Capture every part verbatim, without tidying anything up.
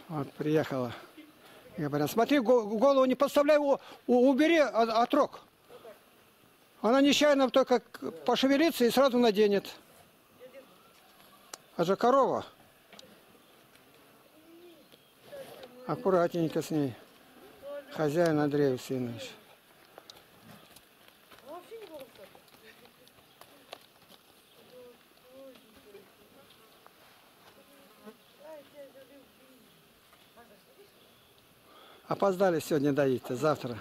Вот, приехала. Я говорю, смотри, голову не подставляй, убери от рог. Она нечаянно только пошевелится и сразу наденет. Это же корова. Аккуратненько с ней. Хозяин Андрей Усинович. Опоздали сегодня доить-то, завтра.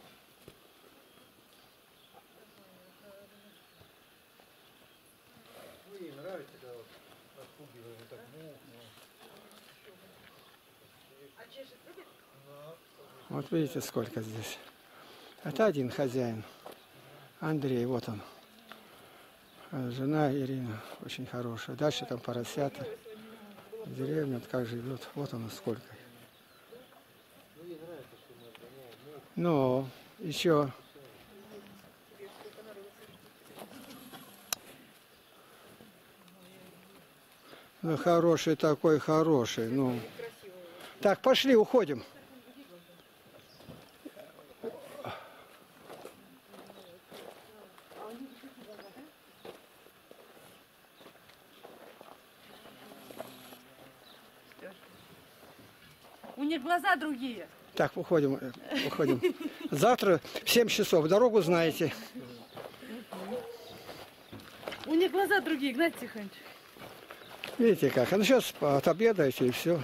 Вот видите, сколько здесь. Это один хозяин. Андрей, вот он. Жена Ирина, очень хорошая. Дальше там поросята. Деревня, вот как живет. Вот оно сколько. Ну, еще. Ну, хороший такой, хороший. Ну. Так, пошли, уходим. У них глаза другие. Так, уходим, уходим. Завтра в семь часов. Дорогу знаете. У них глаза другие, Игнат Тихонович. Видите как? Ну сейчас отобедаете и все.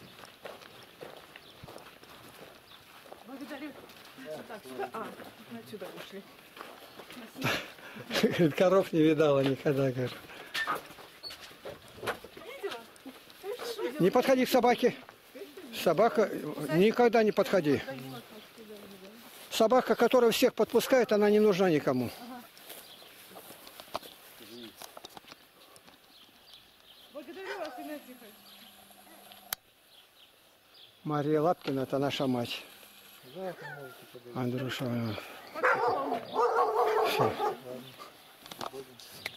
Благодарю. Так, сюда. А, отсюда ушли. Коров не видала никогда, говорит. Не подходи к собаке. Собака, никогда не подходи. Собака, которая всех подпускает, она не нужна никому. Благодарю вас, Игнат Тихонович. Мария Лапкина, это наша мать. Андрюша. Все.